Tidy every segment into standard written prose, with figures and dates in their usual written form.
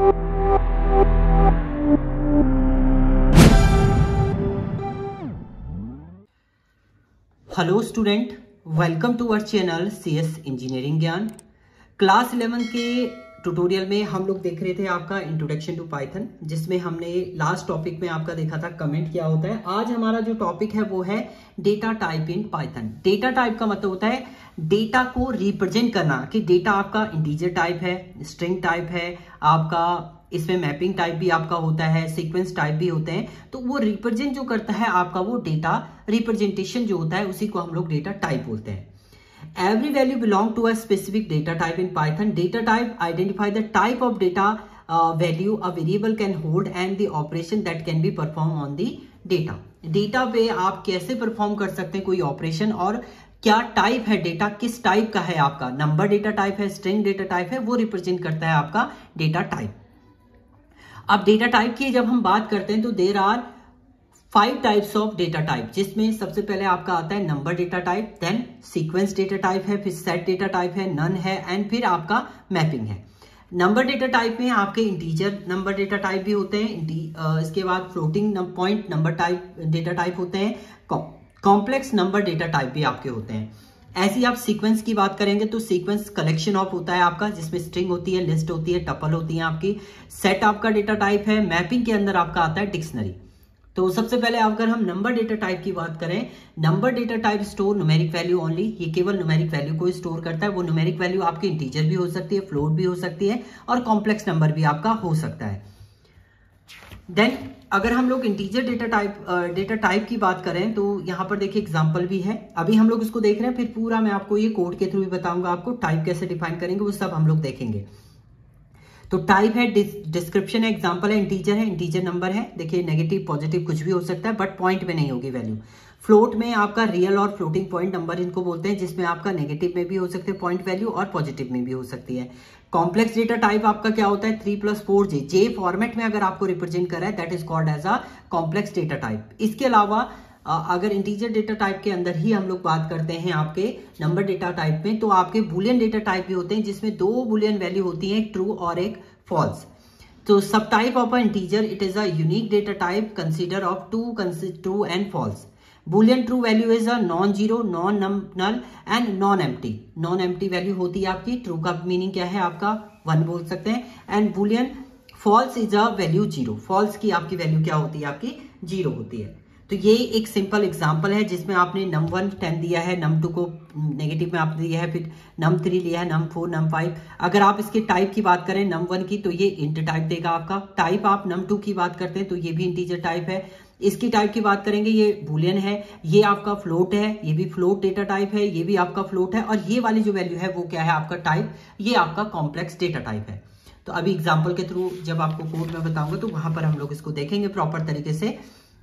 Hello student, welcome to our channel CS engineering Gyan. Class 11 के tutorial में हम लोग देख रहे थे आपका इंट्रोडक्शन टू पाइथन, जिसमें हमने लास्ट टॉपिक में आपका देखा था कमेंट क्या होता है। आज हमारा जो टॉपिक है वो है data type in Python. Data type का मतलब होता है डेटा को रिप्रेजेंट करना, कि डेटा आपका इंटीजर टाइप है, स्ट्रिंग टाइप है, आपका इसमें मैपिंग टाइप भी आपका होता है, सीक्वेंस टाइप भी होते हैं। तो वो रिप्रेजेंट जो करता है आपका, वो डेटा रिप्रेजेंटेशन जो होता है उसी को हम लोग डेटा टाइप बोलते हैं। Every value belong to a specific data type in Python. Data type identify the type of data value a variable can hold and the operation that can be performed on the data. Data पे आप कैसे perform कर सकते हैं कोई operation, और क्या type है डेटा, किस टाइप का है आपका, नंबर डेटा टाइप है, स्ट्रिंग डेटा टाइप है, वो रिप्रेजेंट करता है आपका डेटा टाइप। अब डेटा टाइप की जब हम बात करते हैं तो there are 5 types of data type, जिसमें सबसे पहले आपका आता है number data type, then sequence data type है, फिर सेट डेटा टाइप है, नन है, एंड फिर आपका मैपिंग है। नंबर डेटा टाइप में आपके इंटीजर नंबर डेटा टाइप भी होते हैं, इसके बाद floating point number type data type होते हैं, कॉम्प्लेक्स नंबर डेटा टाइप भी आपके होते हैं। ऐसी आप सीक्वेंस की बात करेंगे तो सीक्वेंस कलेक्शन ऑफ होता है आपका, जिसमें स्ट्रिंग होती है, लिस्ट होती है, टपल होती है आपकी। सेट आपका डेटा टाइप है। मैपिंग के अंदर आपका आता है डिक्शनरी। तो सबसे पहले अगर हम नंबर डेटा टाइप की बात करें, number data type store numeric value only, ये केवल न्यूमेरिक वैल्यू को स्टोर करता है। वो न्यूमेरिक वैल्यू आपकी इंटीजर भी हो सकती है, फ्लोट भी हो सकती है, और कॉम्प्लेक्स नंबर भी आपका हो सकता है। देन अगर हम लोग इंटीजर डेटा टाइप की बात करें तो यहाँ पर देखिए एग्जांपल भी है, अभी हम लोग इसको देख रहे हैं, फिर पूरा मैं आपको ये कोड के थ्रू भी बताऊंगा आपको टाइप कैसे डिफाइन करेंगे, वो सब हम लोग देखेंगे। तो टाइप है, डिस्क्रिप्शन है, एग्जांपल है, इंटीजर है, इंटीजर नंबर है, देखिए नेगेटिव पॉजिटिव कुछ भी हो सकता है, बट पॉइंट में नहीं होगी वैल्यू। फ्लोट में आपका रियल और फ्लोटिंग पॉइंट नंबर इनको बोलते हैं, जिसमें आपका नेगेटिव में भी हो सकते हैं पॉइंट वैल्यू और पॉजिटिव में भी हो सकती है। कॉम्प्लेक्स डेटा टाइप आपका क्या होता है, 3+4 जे फॉर्मेट में अगर आपको रिप्रेजेंट कर रहा है, that is called as a complex data type. इसके अलावा अगर इंटीजर डेटा टाइप के अंदर ही हम लोग बात करते हैं आपके नंबर डेटा टाइप में, तो आपके बुलियन डेटा टाइप भी होते हैं, जिसमें 2 बुलियन वैल्यू होती है, एक ट्रू और एक फॉल्स। तो sub type of integer it is a unique data type consider of true and false. Boolean true value is a non zero, non null and non empty. Non empty value होती है आपकी। True का meaning क्या है आपका, 1 बोल सकते हैं, and boolean false is a value 0। False की आपकी वैल्यू क्या होती है, आपकी 0 होती है। तो ये एक सिंपल एग्जांपल है जिसमें आपने num1 10 दिया है, num2 को नेगेटिव में आपने दिया है, फिर num3 लिया है, num4, num5। अगर आप इसके टाइप की बात करें num1 की, तो ये इंट टाइप देगा आपका। टाइप आप num2 की बात करते हैं तो ये भी इंटीजर टाइप है। इसकी टाइप की बात करेंगे, ये बुलियन है, ये आपका फ्लोट है, ये भी फ्लोट डेटा टाइप है, ये भी आपका फ्लोट है, और ये वाली जो वैल्यू है वो क्या है आपका टाइप, ये आपका कॉम्प्लेक्स डेटा टाइप है। तो अभी एग्जाम्पल के थ्रू जब आपको कोड में बताऊंगा तो वहां पर हम लोग इसको देखेंगे प्रॉपर तरीके से।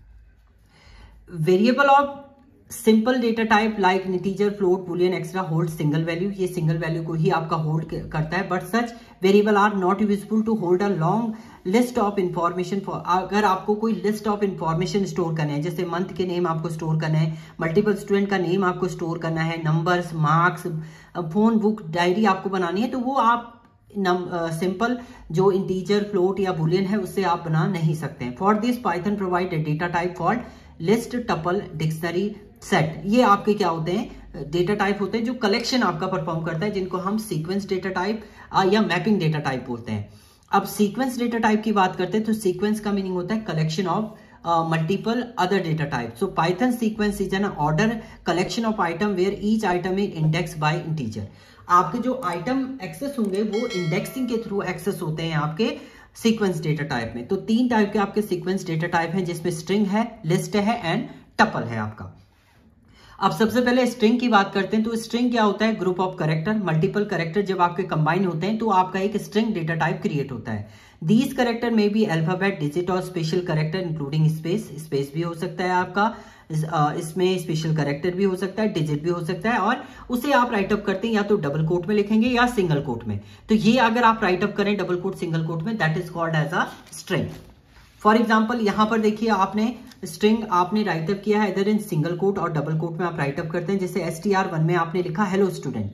Variable of simple data type like integer, float, boolean extra hold single value, ये सिंगल वैल्यू को ही आपका होल्ड करता है, but such variable are not useful to hold a long list of information for. अगर आपको कोई लिस्ट ऑफ इंफॉर्मेशन स्टोर करना है, जैसे मंथ के नेम आपको स्टोर करना है, मल्टीपल स्टूडेंट का नेम आपको स्टोर करना है, numbers, marks, phone book, diary आपको बनानी है, तो वो आप सिंपल जो इंटीजर, फ्लोट या बुलियन है उससे आप बना नहीं सकते हैं। For this Python provide a data type called list, tuple, dictionary, set. ये आपके क्या होते हैं, डेटा टाइप होते हैं जो कलेक्शन आपका परफॉर्म करता है, जिनको हम सीक्वेंस डेटा टाइप या मैपिंग डेटा टाइप बोलते हैं। अब सीक्वेंस डेटा टाइप की बात करते हैं तो सीक्वेंस का मीनिंग होता है collection of multiple other data type. So Python sequence is an order collection of item where each item is index by integer. आपके जो आइटम एक्सेस होंगे वो इंडेक्सिंग के थ्रू एक्सेस होते हैं आपके सीक्वेंस डेटा टाइप में। तो 3 टाइप के आपके सीक्वेंस डेटा टाइप हैं, जिसमें स्ट्रिंग है, लिस्ट है, एंड टपल है आपका। अब सबसे पहले स्ट्रिंग की बात करते हैं। तो स्ट्रिंग क्या होता है, group of character, multiple character जब आपके कंबाइन होते हैं तो आपका एक स्ट्रिंग डेटा टाइप क्रिएट होता है। दीज कैरेक्टर में भी अल्फाबेट, डिजिट और special character including space. Space भी हो सकता है आपका, इसमें स्पेशल कैरेक्टर भी हो सकता है, डिजिट भी हो सकता है, और उसे आप राइटअप करते हैं या तो डबल कोट में लिखेंगे या सिंगल कोट में। तो ये अगर आप राइटअप करें डबल कोट, सिंगल कोट में, that is called as a string. For example यहाँ पर देखिए आपने स्ट्रिंग आपने राइटअप किया है इधर इन सिंगल कोट और डबल कोट में आप राइटअप करते हैं। जैसे str1 में आपने लिखा हेलो स्टूडेंट,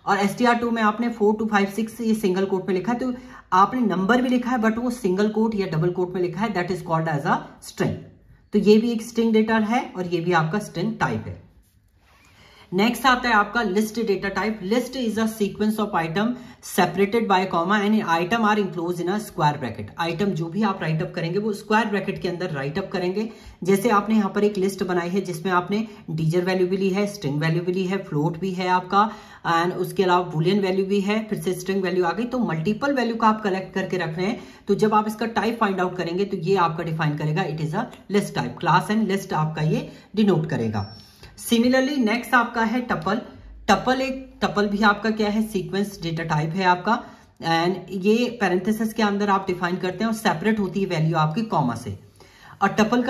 और str2 में आपने 4256 ये सिंगल कोट में लिखा है, तो आपने नंबर भी लिखा है बट वो सिंगल कोट या डबल कोट में लिखा है, that is called as a string. तो ये भी एक स्ट्रिंग डेटा है और ये भी आपका स्ट्रिंग टाइप है। नेक्स्ट आता है आपका list data type. List is a sequence of item separated by comma and item are enclose in a square bracket. Item जो भी आप राइट अप करेंगे वो स्क्वायर ब्रैकेट के अंदर राइट अप करेंगे। जैसे आपने यहाँ पर एक लिस्ट बनाई है जिसमें आपने इंटीजर वैल्यू भी ली है, स्ट्रिंग वैल्यू भी ली है, फ्लोट भी है आपका, एंड उसके अलावा बूलियन वैल्यू भी है, फिर से स्ट्रिंग वैल्यू आ गई। तो मल्टीपल वैल्यू का आप कलेक्ट करके रख रहे हैं, तो जब आप इसका टाइप फाइंड आउट करेंगे तो ये आपका डिफाइन करेगा it is a list type. Class and list आपका ये डिनोट करेगा। सिमिलरली नेक्स्ट आपका है टपल। टपल भी आपका क्या है, सीक्वेंस डेटा टाइप है आपका, एंड ये पैरेंथेसिस के अंदर आप डिफाइन करते हैं और सेपरेट होती है वैल्यू आपकी कॉमा से। और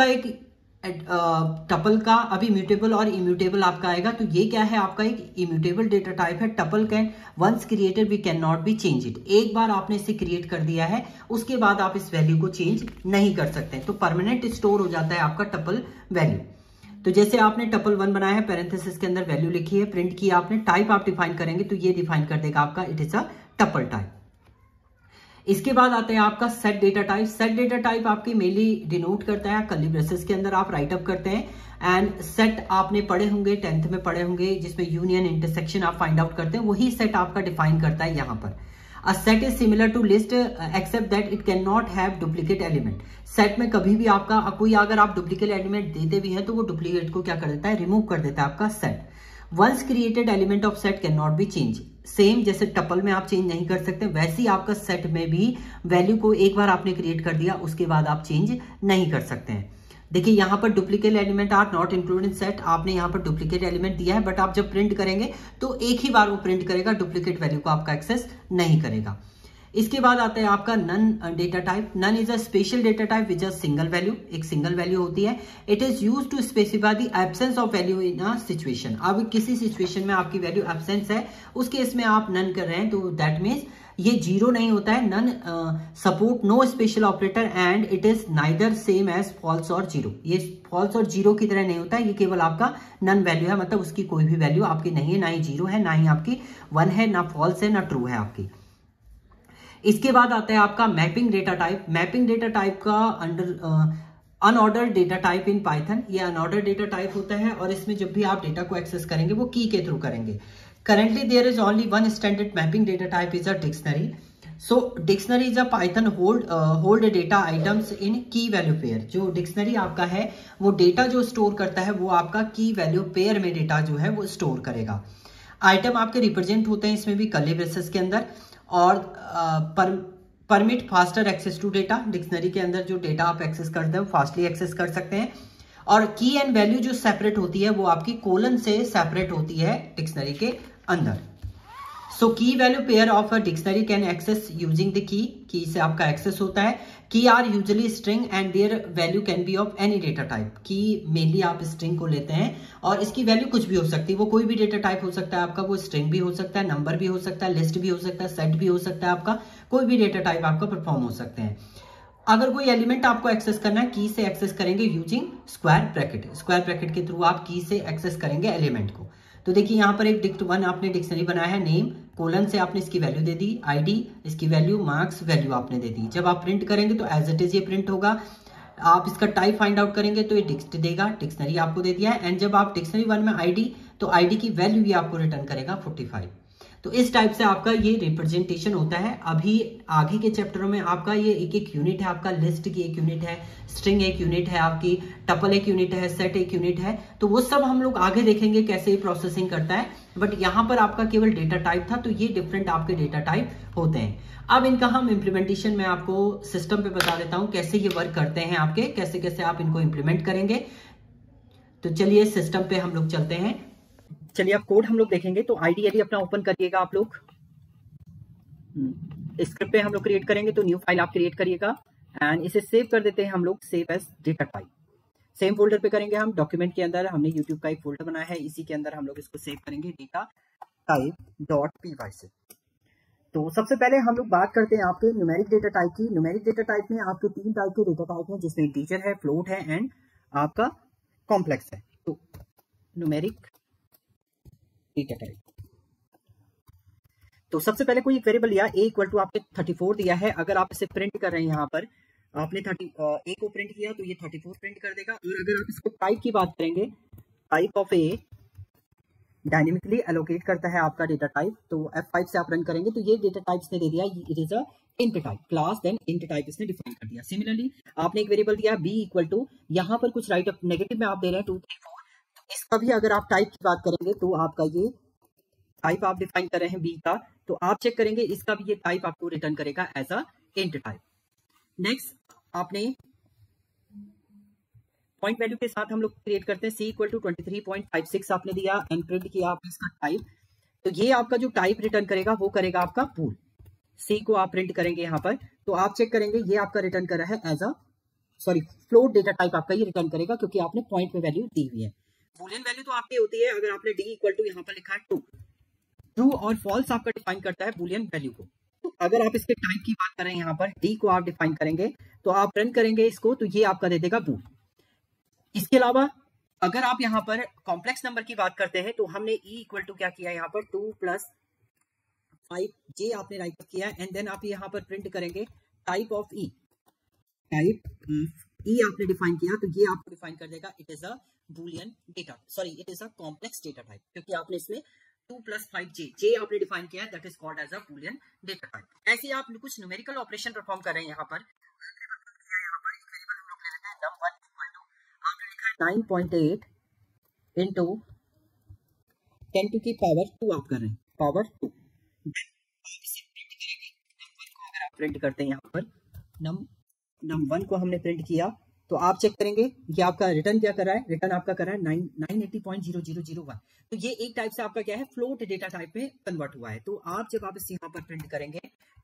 टपल का अभी म्यूटेबल और इम्यूटेबल आपका आएगा, तो ये क्या है आपका एक इम्यूटेबल डेटा टाइप है। Tuple can once created we can not be change it. एक बार आपने इसे क्रिएट कर दिया है उसके बाद आप इस वैल्यू को चेंज नहीं कर सकते, तो परमानेंट स्टोर हो जाता है आपका टपल वैल्यू। तो जैसे आपने टपल 1 बनाया है, पैरेंथेसिस के अंदर वैल्यू लिखी है, प्रिंट की आपने, टाइप आप डिफाइन करेंगे तो ये डिफाइन कर देगा आपका it is a tuple type. इसके बाद आता है आपका set data type. Set data type आपकी मेनली डिनोट करता है कर्ली ब्रेसेस के अंदर आप राइट अप करते हैं। एंड सेट आपने पढ़े होंगे, 10th में पढ़े होंगे, जिसमें यूनियन इंटरसेक्शन आप फाइंड आउट करते हैं, वही सेट आपका डिफाइन करता है यहाँ पर। A set is similar to list except that it cannot have duplicate element। Set में कभी भी आपका कोई अगर आप डुप्लीकेट एलिमेंट देते भी हैं तो वो डुप्लीकेट को क्या कर देता है, रिमूव कर देता है आपका set. Once created element of set can not be change. Same जैसे टपल में आप चेंज नहीं कर सकते, वैसे ही आपका सेट में भी वैल्यू को एक बार आपने क्रिएट कर दिया उसके बाद आप चेंज नहीं कर सकते हैं। देखिए यहाँ पर duplicate element are not included in set, आपने यहाँ पर डुप्लीकेट एलिमेंट दिया है बट आप जब प्रिंट करेंगे तो एक ही बार वो प्रिंट करेगा, डुप्लीकेट वैल्यू को आपका एक्सेस नहीं करेगा। इसके बाद आता है आपका none data type. None is a special data type which a single value, एक सिंगल वैल्यू होती है। It is used to specify the absence of value in a situation. अब किसी सिचुएशन में आपकी वैल्यू एब्सेंस है, उस केस में आप नन कर रहे हैं, तो दैट मीन्स ये जीरो नहीं होता है। None support no special operator and it is neither same as false और जीरो। ये फॉल्स और जीरो की तरह नहीं होता है, ये केवल आपका नन वैल्यू है, मतलब उसकी कोई भी वैल्यू आपकी नहीं है, ना ही जीरो है, ना ही आपकी 1 है, ना फॉल्स है, ना ट्रू है आपकी। इसके बाद आता है आपका mapping data type. Mapping data type का under unordered data type in Python, ये अनऑर्डर्ड डेटा टाइप होता है और इसमें जब भी आप डेटा को एक्सेस करेंगे वो की के थ्रू करेंगे। Currently there is only one standard mapping data type is a dictionary. So dictionary is a Python hold data items in key value pair। जो dictionary आपका है वो डेटा जो स्टोर करता है वो आपका की वैल्यू पेयर में डेटा जो है वो स्टोर करेगा। आइटम आपके रिप्रेजेंट होते हैं इसमें भी कर्ली ब्रेसेस के अंदर, और permit faster access to data. Dictionary के अंदर जो डेटा आप एक्सेस करते हैं फास्टली एक्सेस कर सकते हैं। और की एंड वैल्यू जो सेपरेट होती है वो आपकी कोलन से सेपरेट होती है डिक्शनरी के अंदर। So key value pair of a dictionary can access using the key से आपका एक्सेस होता है। Key are usually string and their value can be of any data type. Key mainly आप स्ट्रिंग को लेते हैं और इसकी वैल्यू कुछ भी हो सकती है, वो कोई भी डेटा टाइप हो सकता है आपका, वो स्ट्रिंग भी हो सकता है, नंबर भी हो सकता है, लिस्ट भी हो सकता है, सेट भी हो सकता है, आपका कोई भी डेटा टाइप आपका परफॉर्म हो सकते हैं। अगर कोई एलिमेंट आपको एक्सेस करना है की से एक्सेस करेंगे using square bracket. Square bracket के थ्रू आप की से एक्सेस करेंगे एलिमेंट को। तो देखिए यहाँ पर एक dict1 आपने डिक्शनरी बनाया है, नेम कोलन से आपने इसकी वैल्यू दे दी, आईडी इसकी वैल्यू, मार्क्स वैल्यू आपने दे दी। जब आप प्रिंट करेंगे तो एज इट इज ये प्रिंट होगा। आप इसका टाइप फाइंड आउट करेंगे तो ये डिक्स्ट देगा, डिक्शनरी आपको दे दिया है। एंड जब आप डिक्शनरी 1 में आईडी, तो आईडी की वैल्यू भी आपको रिटर्न करेगा 45। तो इस टाइप से आपका ये रिप्रेजेंटेशन होता है। अभी आगे के चैप्टरों में आपका ये एक एक यूनिट है, आपका लिस्ट की एक यूनिट है, स्ट्रिंग एक यूनिट है, आपकी टपल एक यूनिट है, सेट एक यूनिट है, तो वो सब हम लोग आगे देखेंगे कैसे ये प्रोसेसिंग करता है। बट यहाँ पर आपका केवल डेटा टाइप था, तो ये डिफरेंट आपके डेटा टाइप होते हैं। अब इनका हम इम्प्लीमेंटेशन में आपको सिस्टम पे बता देता हूँ कैसे ये वर्क करते हैं आपके, कैसे कैसे आप इनको इम्प्लीमेंट करेंगे। तो चलिए सिस्टम पे हम लोग चलते हैं। चलिए अब कोड हम लोग देखेंगे। तो आईडी अपना ओपन करिएगा आप लोग। स्क्रिप्ट पे हम लोग क्रिएट करेंगे, तो न्यू फाइल आप क्रिएट करिएगा एंड इसे सेव कर देते हैं हम लोग, save as data type. Same folder पे करेंगे हम, डॉक्यूमेंट के अंदर हमने यूट्यूब का एक फोल्डर बनाया है, इसी के अंदर हम लोग इसको सेव करेंगे डेटा टाइप .py से। तो सबसे पहले हम लोग बात करते हैं आपके न्यूमेरिक डेटा टाइप की। न्यूमेरिक डेटा टाइप में आपके 3 टाइप के डेटा टाइप हैं, जिसमें इंटीजर है, फ्लोट है एंड आपका कॉम्प्लेक्स है। तो न्यूमेरिक डेटा टाइप, तो सबसे पहले कोई एक वेरिएबल लिया, a इक्वल टू आपने 34 दिया है। अगर आप इसे प्रिंट कर रहे हैं, यहाँ पर आपने a को प्रिंट किया तो ये 34 प्रिंट कर देगा। और अगर आप इसको टाइप की बात करेंगे, type of a dynamically allocate करता है आपका डेटा टाइप। तो F5 से आप रन करेंगे तो ये डेटा टाइप ने दे दिया, it is a int type, class then int type इसने डिफाइन कर दिया। सिमिलरली आपने एक वेरिएबल दिया b इक्वल टू, यहाँ पर कुछ राइट अप नेगेटिव में आप दे रहे हैं 2 3 4, तो इसका भी अगर आप टाइप की बात करेंगे तो आपका ये टाइप आप डिफाइन कर रहे हैं b का, तो आप चेक करेंगे इसका भी ये टाइप आपको रिटर्न करेगा as a int type. Next आपने पॉइंट वैल्यू के साथ हम लोग क्रिएट करते हैं, c इक्वल टू 23.56 आपने दिया एंड प्रिंट किया आपने इसका टाइप। तो ये आपका जो टाइप रिटर्न करेगा वो करेगा आपका बूल। c को आप प्रिंट करेंगे यहाँ पर, तो आप चेक करेंगे ये आपका रिटर्न कर रहा है as a float data type आपका ये रिटर्न करेगा, क्योंकि आपने पॉइंट में वैल्यू दी हुई है। बूलियन वैल्यू तो आपकी होती है, अगर आपने d इक्वल टू यहाँ पर लिखा है ट्रू और फॉल्स आपका डिफाइन करता है बूलियन वैल्यू को। तो अगर आप इसके टाइप की बात करें, यहाँ पर d को आप डिफाइन करेंगे तो आप रन करेंगे इसको, तो ये आपका दे देगा बूल। इसके अलावा अगर आप यहाँ पर कॉम्प्लेक्स नंबर की बात करते हैं तो हमने e इक्वल टू क्या किया, यहाँ पर 2 + 5j आपने राइट किया एंड देन आप यहाँ पर प्रिंट करेंगे type of e, type of e आपने डिफाइन किया तो ये आपको डिफाइन कर देगा it is a boolean data, it is a complex data type, क्योंकि आपने इसमें 2 + 5j आपने डिफाइन किया, that is called as a boolean data type. ऐसे आप कुछ न्यूमेरिकल ऑपरेशन परफॉर्म कर रहे हैं, यहाँ पर 9.8 इंटू 10 टू की पावर 2 आप कर रहे हैं, पावर 2। आप इसे प्रिंट करेंगे, नम 1 को अगर आप प्रिंट करते हैं यहाँ पर नम 1 को हमने प्रिंट किया तो आप चेक करेंगे ये आपका रिटर्न क्या कर रहा है, रिटर्न आपका कर रहा है 980.0001। तो ये एक टाइप से आपका क्या है, फ्लोट डेटा टाइप में कन्वर्ट हुआ है। तो आप जब आप इसे यहाँ पर प्रिंट करेंगे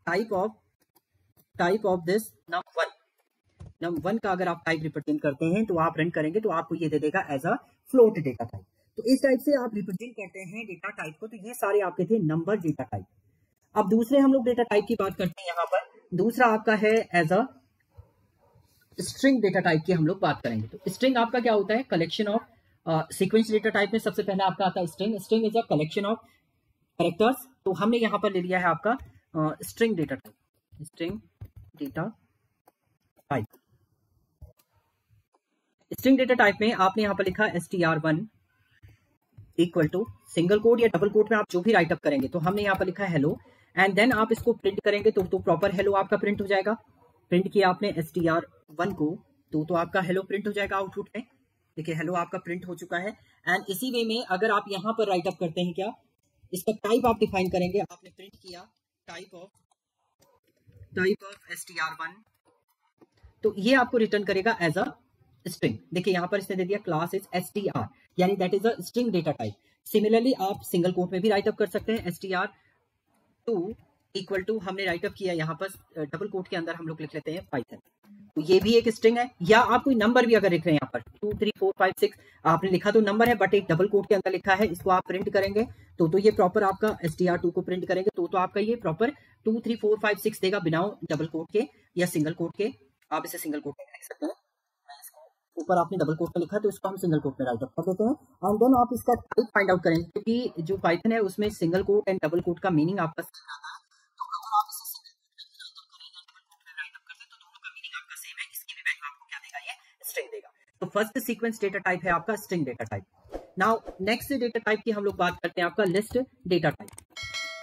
टाइप ऑफ दिस नम 1 का अगर आप टाइप रिप्रेजेंट करते हैं तो आप रन करेंगे तो आपको ये दे देगा as a float data type. तो इस टाइप से आप रिप्रेजेंट करते हैं डेटा टाइप को। तो ये सारे आपके थे नंबर डेटा टाइप। अब दूसरे हम लोग डेटा टाइप की बात करते हैं, यहाँ पर दूसरा आपका है as a string data type की हम लोग बात करेंगे। तो स्ट्रिंग आपका क्या होता है, collection of sequence data type में सबसे पहले आपका आता है string. String is a collection of characters. तो हमने यहाँ पर ले लिया है आपका string data type, string data type. String data type में आपने यहाँ पर लिखा str1 equal to single quote या डबल कोड में आप जो भी राइट अप करेंगे, तो हमने यहाँ पर लिखा है हेलो एंड देन आप इसको प्रिंट करेंगे तो प्रॉपर हेलो आपका प्रिंट हो जाएगा। प्रिंट किया आपने str1 को तो आपका हेलो प्रिंट हो जाएगा आउटपुट में। देखिए हेलो आपका प्रिंट हो चुका है। एंड इसी वे में अगर आप यहाँ पर राइट अप करते हैं, क्या इसका टाइप आप डिफाइन करेंगे, आपने प्रिंट किया टाइप ऑफ str1 तो ये आपको रिटर्न करेगा एज अ स्ट्रिंग। देखिए यहाँ पर इसने दे दिया क्लास इज str, यानी that is a string data type. Similarly आप सिंगल कोट में भी राइट अप कर सकते हैं, str2 इक्वल टू हमने राइट अप किया यहाँ पर डबल कोट के अंदर हम लोग लिख लेते हैं पाइथन। तो ये भी एक स्ट्रिंग है। या आप कोई नंबर भी अगर लिख रहे हैं, यहाँ पर 2 3 4 5 6 आपने लिखा तो नंबर है बट एक डबल कोट के अंदर लिखा है, इसको आप प्रिंट करेंगे तो ये प्रॉपर आपका str2 को प्रिंट करेंगे तो आपका ये प्रॉपर 2 3 4 5 6 देगा बिना डबल कोट के या सिंगल कोट के। आप इसे सिंगल कोट में लिख सकते हैं, ऊपर आपने डबल कोट में लिखा तो इसको हम सिंगल कोट में राइट अप कर देते हैं। एंड देन आप इसका टाइप फाइंड आउट करेंगे, क्योंकि जो पाइथन है उसमें single quote and double quote का मीनिंग आपका सेम आता है। तो अगर आप इसे सिंगल कोट में राइट अप करें या डबल कोट में राइट अप करते हैं तो दोनों का मीनिंग आपका सेम है, इसकी भी वैल्यू आपको क्या देगा, ये स्ट्रिंग देगा। तो फर्स्ट सीक्वेंस डेटा टाइप है आपका string data type. Now next data type की हम लोग बात करते हैं आपका list data type.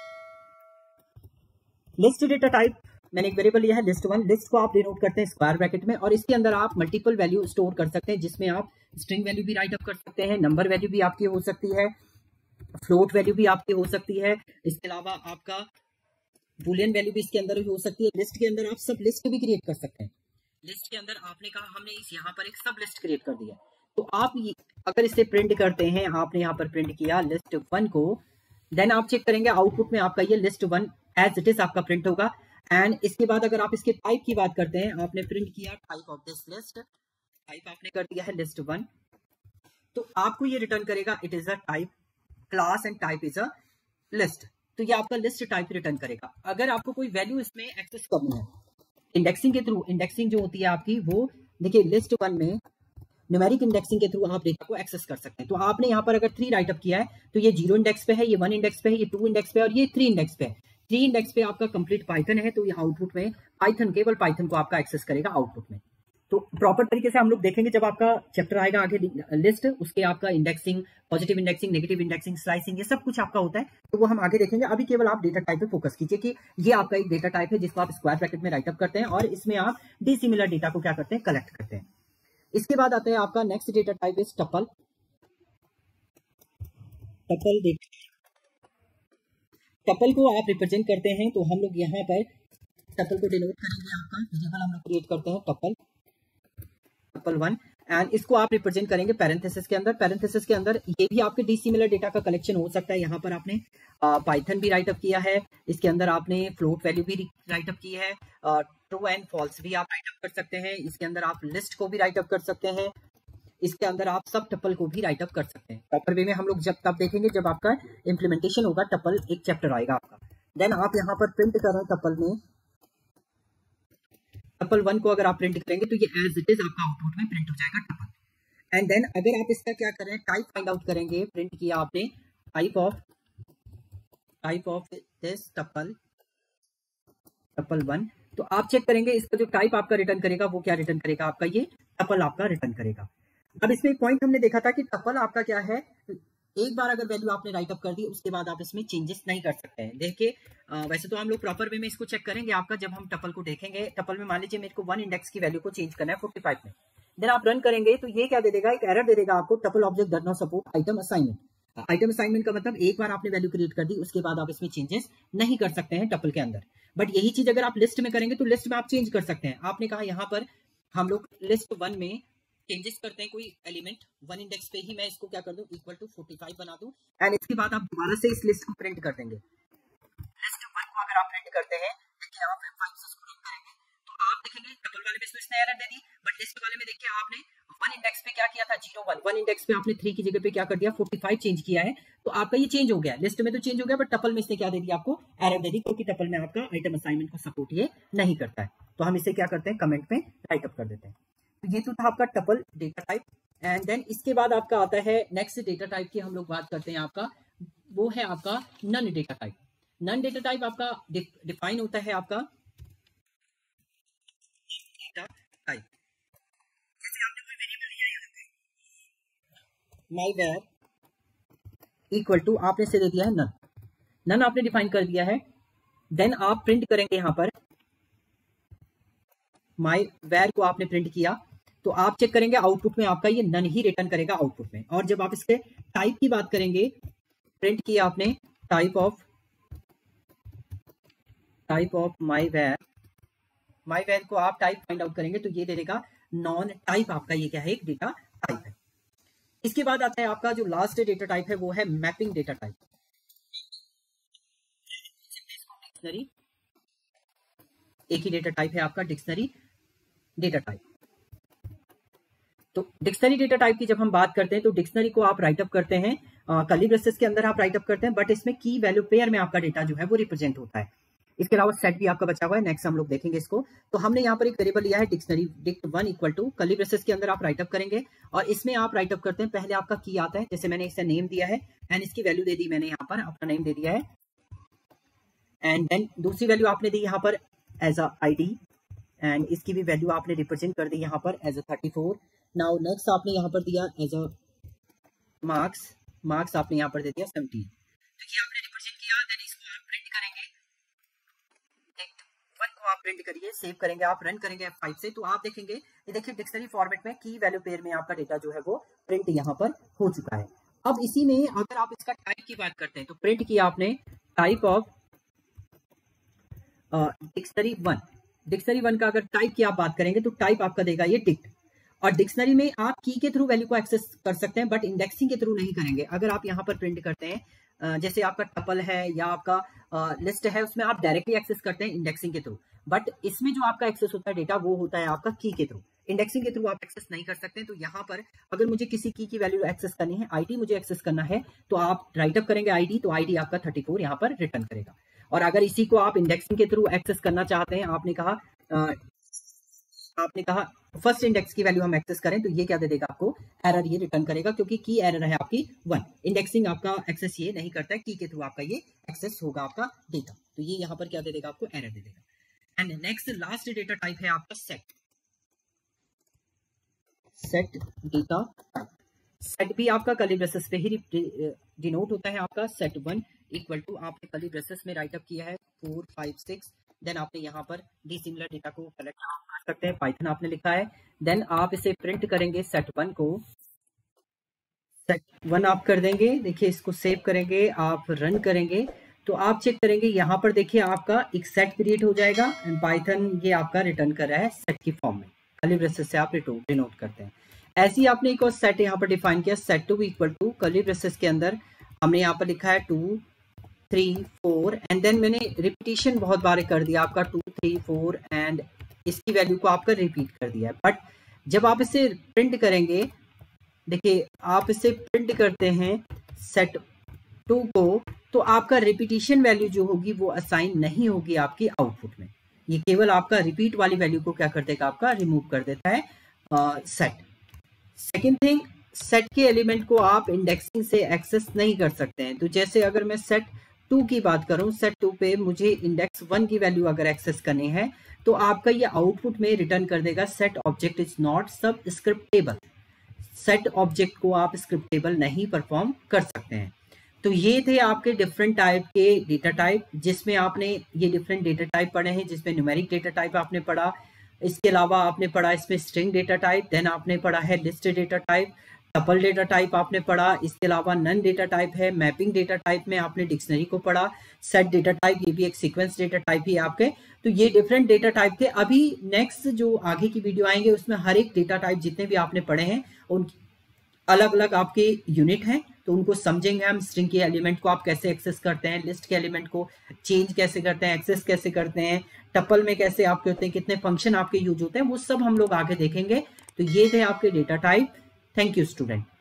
List data type मैंने एक वेरिएबल लिया है list1। लिस्ट को आप डिनोट करते हैं स्क्वायर ब्रैकेट में और इसके अंदर आप मल्टीपल वैल्यू स्टोर कर सकते हैं, जिसमें आप स्ट्रिंग वैल्यू भी राइट अप कर सकते हैं, नंबर वैल्यू भी आपकी हो सकती है, फ्लोट वैल्यू भी आपकी हो सकती है, इसके अलावा आपका बूलियन वैल्यू भी इसके अंदर हो सकती है। लिस्ट के अंदर आप सब लिस्ट भी क्रिएट कर सकते हैं। लिस्ट के अंदर आपने कहा हमने यहाँ पर एक सब लिस्ट क्रिएट कर दिया, तो आप अगर इसे प्रिंट करते हैं, आपने यहाँ पर प्रिंट किया list1 को, देन आप चेक करेंगे आउटपुट में आपका ये list1 एज इट इज आपका प्रिंट होगा। एंड इसके बाद अगर आप इसके टाइप की बात करते हैं, आपने प्रिंट किया type of this list, type आपने कर दिया है list1, तो आपको ये रिटर्न करेगा it is a type class and type is a list. तो ये आपका लिस्ट टाइप रिटर्न करेगा। अगर आपको कोई वैल्यू इसमें एक्सेस करनी है इंडेक्सिंग के थ्रू, इंडेक्सिंग जो होती है आपकी वो देखिए list1 में न्यूमेरिक इंडेक्सिंग के थ्रू आप डेटा को एक्सेस कर सकते हैं। तो आपने यहाँ पर अगर 3 राइट अप किया है तो ये 0 इंडेक्स पे है, ये 1 इंडेक्स पे है, ये 2 इंडेक्स पे है और ये 3 इंडेक्स पे है। 3 इंडेक्स पे आपका कंप्लीट पाइथन है, तो ये आउटपुट में पाइथन, केवल पाइथन को आपका एक्सेस करेगा आउटपुट में। तो प्रॉपर तरीके से हम लोग देखेंगे जब आपका चैप्टर आएगा आगे लिस्ट, उसके आपका indexing, positive indexing, negative indexing, slicing, ये सब कुछ आपका होता है, तो वो हम आगे देखेंगे। अभी केवल आप डेटा टाइप पे फोकस कीजिए कि ये आपका एक डेटा टाइप है जिसको आप स्क्वायर ब्रैकेट में राइट अप करते हैं और इसमें आप डिसिमिलर डेटा को क्या करते हैं, कलेक्ट करते हैं। इसके बाद आता है आपका next data type is tuple. Tuple को आप रिप्रेजेंट करते हैं, तो हम लोग यहाँ पर टपल को डिनोट करेंगे, आपका वेरिएबल हम लोग क्रिएट करते हैं टपल 1, एंड इसको आप रिप्रेजेंट करेंगे पैरेंथेसिस के अंदर। पैरेंथेसिस के अंदर ये भी आपके डिसिमिलर डेटा का कलेक्शन हो सकता है। यहाँ पर आपने पाइथन भी राइट अप किया है, इसके अंदर आपने फ्लोट वैल्यू भी राइट अप की है, ट्रू एंड फॉल्स भी आप राइट अप कर सकते हैं, इसके अंदर आप लिस्ट को भी राइट अप कर सकते हैं, इसके अंदर आप सब टपल को भी राइट अप कर सकते हैं। प्रॉपर वे में हम लोग जब तब देखेंगे जब आपका इंप्लीमेंटेशन होगा, टपल एक चैप्टर आएगा आपका। देन आप यहाँ पर प्रिंट कर रहे हैं टपल में, टपल 1 को अगर आप प्रिंट करेंगे तो ये एज इट इज आपका आउटपुट में प्रिंट हो जाएगा टपल। एंड देन अगर आप इसका क्या करें, टाइप फाइंड आउट करेंगे, प्रिंट किया आपने टाइप ऑफ दिस टपल 1, तो आप चेक करेंगे इसका जो टाइप आपका रिटर्न करेगा वो क्या रिटर्न करेगा, आपका ये टपल आपका रिटर्न करेगा। अब इसमें एक पॉइंट हमने देखा था कि टपल आपका क्या है, एक बार अगर वैल्यू आपने राइट अप कर दी उसके बाद आप इसमें चेंजेस नहीं कर सकते हैं। देखिए वैसे तो हम लोग प्रॉपर वे में इसको चेक करेंगे आपका, जब हम टपल को देखेंगे, टपल में मान लीजिए मेरे को 1 इंडेक्स की वैल्यू को चेंज करना है 45 में, देन आप रन करेंगे तो ये क्या दे देगा, एक एरर दे देगा आपको, tuple object does not support item assignment. Item assignment का मतलब एक बार आपने वैल्यू क्रिएट कर दी उसके बाद आप इसमें चेंजेस नहीं कर सकते हैं टपल के अंदर। बट यही चीज अगर आप लिस्ट में करेंगे तो लिस्ट में आप चेंज कर सकते हैं। आपने कहा यहाँ पर हम लोग लिस्ट 1 में चेंजेस करते हैं, कोई एलिमेंट 1 इंडेक्स पे ही मैं इसको क्या कर दूं, इक्वल टू 45 बना दूं, एंड इसके बाद आप दोबारा से इस लिस्ट को प्रिंट कर देंगे। लिस्ट 1 को अगर आप प्रिंट करते हैं, देखिए आप F5 से स्क्रॉल करेंगे तो आप देखेंगे टपल वाले में इसने एरर दे दी, बट लिस्ट वाले में देखिए आपने 1 इंडेक्स पे क्या किया था, 1 इंडेक्स पे आपने 3 की जगह पे क्या कर दिया, 45 चेंज किया है, तो आपका ये चेंज हो गया। लिस्ट में तो चेंज हो गया, बट टपल में इसने क्या दे दिया, आपको एरर दे दी, क्योंकि टपल में आपका आइटम असाइनमेंट को सपोर्ट ये नहीं करता है। तो हम इसे क्या करते हैं, कमेंट में राइट अप कर देते हैं। तो ये तो था आपका tuple data type. And then इसके बाद आपका आता है नेक्स्ट डेटा टाइप की हम लोग बात करते हैं, आपका वो है आपका none data type. None data type आपका डिफाइन होता है आपका डेटा टाइप, जैसे आपने कोई वेरिएबल लिया है माय var इक्वल टू आपने से दे दिया है नन, नन आपने डिफाइन कर दिया है। देन आप प्रिंट करेंगे यहाँ पर माय var को आपने प्रिंट किया, तो आप चेक करेंगे आउटपुट में आपका ये नन ही रिटर्न करेगा आउटपुट में। और जब आप इसके टाइप की बात करेंगे, प्रिंट किया आपने टाइप ऑफ माय var को आप टाइप फाइंड आउट करेंगे तो ये दे देगा नॉन टाइप, आपका ये क्या है, एक डेटा टाइप है। इसके बाद आता है आपका जो लास्ट डेटा टाइप है वो है मैपिंग डेटा टाइप। डिक्शनरी एक ही डेटा टाइप है आपका, डिक्शनरी डेटा टाइप। तो डिक्शनरी डेटा टाइप की जब हम बात करते हैं तो डिक्शनरी को आप राइट अप करते हैं, कर्ली ब्रेसेस के अंदर आप राइट अप करते हैं, बट इसमें की वैल्यू पेयर में आपका डेटा जो है वो रिप्रेजेंट होता है। इसके अलावा सेट भी आपका बचा हुआ है, नेक्स्ट हम लोग देखेंगे इसको। तो हमने यहाँ पर एक वेरिएबल लिया है dictionary dict1 equal to curly braces के अंदर आप राइट अप करेंगे, और इसमें आप राइट अप करते हैं, पहले आपका की आता है, जैसे मैंने इसे नेम दिया है एंड इसकी वैल्यू दे दी मैंने यहाँ पर, अपना नेम दे दिया है, एंड देन दूसरी वैल्यू आपने दी यहाँ पर एज अ ID, एंड इसकी भी वैल्यू आपने रिप्रेजेंट कर दी यहाँ पर एज अ 34। नाउ नेक्स्ट आपने यहाँ पर दिया एज अ मार्क्स आपने यहाँ पर दे दिया 17। तो ये आपने रिप्रेजेंट किया, देन इसको आप प्रिंट करेंगे, dict1 को आप प्रिंट करिए, सेव करेंगे, आप रन करेंगे F5 से, तो आप देखेंगे ये देखिए डिक्शनरी फॉर्मेट में की वैल्यू पेयर में आपका डेटा जो है वो प्रिंट यहाँ पर हो चुका है। अब इसी में अगर आप इसका टाइप की बात करते हैं तो प्रिंट किया आपने टाइप ऑफ डिक्शनरी 1 का अगर टाइप की आप बात करेंगे तो टाइप आपका देगा ये डिक्ट, और डिक्शनरी में आप की के थ्रू वैल्यू को एक्सेस कर सकते हैं, बट इंडेक्सिंग के थ्रू नहीं करेंगे। अगर आप यहाँ पर प्रिंट करते हैं, जैसे आपका टपल है या आपका लिस्ट है, उसमें आप डायरेक्टली एक्सेस करते हैं इंडेक्सिंग के थ्रू, बट इसमें जो आपका एक्सेस होता है डेटा वो होता है आपका की के थ्रू, इंडेक्सिंग के थ्रू आप एक्सेस नहीं कर सकते। तो यहाँ पर अगर मुझे किसी की वैल्यू एक्सेस करनी है, ID मुझे एक्सेस करना है, तो आप राइट अप करेंगे ID, तो ID आपका 34 यहाँ पर रिटर्न करेगा। और अगर इसी को आप इंडेक्सिंग के थ्रू एक्सेस करना चाहते हैं, आपने कहा आपने कहा फर्स्ट इंडेक्स की वैल्यू हम एक्सेस करें तो ये क्या दे देगा आपको, एरर ये रिटर्न करेगा, क्योंकि की एरर है आपकी 1। इंडेक्सिंग आपका एक्सेस ये नहीं करता है, की के थ्रू आपका ये एक्सेस होगा आपका डेटा, तो ये यहाँ पर क्या दे देगा आपको, एरर दे देगा। And next last data type है आपका सेट डेटा। सेट भी आपका कर्ली ब्रेसेस पे ही डिनोट होता है आपका। सेट 1 इक्वल टू आपने कर्ली ब्रेसेस में राइट अप किया है 4 5 6, देन आपने यहाँ पर डिसिमिलर डेटा को कलेक्ट कर सकते हैं, पाइथन आपने लिखा है। देन आप इसे प्रिंट करेंगे सेट 1 को, सेट 1 आप कर देंगे। देखिए इसको सेव करेंगे, आप रन करेंगे तो आप चेक करेंगे यहाँ पर देखिए आपका एक सेट क्रिएट हो जाएगा एंड पाइथन ये आपका रिटर्न कर रहा है सेट की फॉर्म में, कर्ली ब्रेसेस से आप डिनोट करते हैं। ऐसे ही आपने एक और सेट यहाँ पर डिफाइन किया, set 2 equal to curly braces के अंदर हमने यहाँ पर लिखा है 2 3 4 एंड देन मैंने रिपीटिशन बहुत बार कर दिया आपका 2 3 4 एंड इसकी वैल्यू को आपका रिपीट कर दिया है। बट जब आप इसे प्रिंट करेंगे, देखिए आप इसे प्रिंट करते हैं सेट 2 को, तो आपका रिपीटिशन वैल्यू जो होगी वो असाइन नहीं होगी आपकी आउटपुट में, ये केवल आपका रिपीट वाली वैल्यू को क्या कर देगा आपका, रिमूव कर देता है सेट। सेकेंड थिंग, सेट के एलिमेंट को आप इंडेक्सिंग से एक्सेस नहीं कर सकते हैं। तो जैसे अगर मैं सेट 2 की बात करूं, सेट 2 पे मुझे इंडेक्स 1 की वैल्यू अगर एक्सेस करनी है तो आपका ये आउटपुट में रिटर्न कर देगा सेट ऑब्जेक्ट इज नॉट सब स्क्रिप्टेबल। सेट ऑब्जेक्ट को आप स्क्रिप्टेबल नहीं परफॉर्म कर सकते हैं। तो ये थे आपके डिफरेंट टाइप के डेटा टाइप, जिसमें आपने ये डिफरेंट डेटा टाइप पढ़े हैं, जिसमें न्यूमेरिक डेटा टाइप आपने पढ़ा, इसके अलावा आपने पढ़ा इसमें स्ट्रिंग डेटा टाइप, देन आपने पढ़ा है list data type, tuple data type आपने पढ़ा, इसके अलावा नन डेटा टाइप है, मैपिंग डेटा टाइप में आपने डिक्शनरी को पढ़ा, सेट डेटा टाइप ये भी एक सीक्वेंस डेटा टाइप ही आपके। तो ये डिफरेंट डेटा टाइप थे। अभी नेक्स्ट जो आगे की वीडियो आएंगे उसमें हर एक डेटा टाइप जितने भी आपने पढ़े हैं उन अलग अलग आपके यूनिट हैं, तो उनको समझेंगे हम। स्ट्रिंग के एलिमेंट को आप कैसे एक्सेस करते हैं, लिस्ट के एलिमेंट को चेंज कैसे करते हैं, एक्सेस कैसे करते हैं, टपल में कैसे आपके होते हैं, कितने फंक्शन आपके यूज होते हैं, वो सब हम लोग आगे देखेंगे। तो ये थे आपके data type. Thank you student.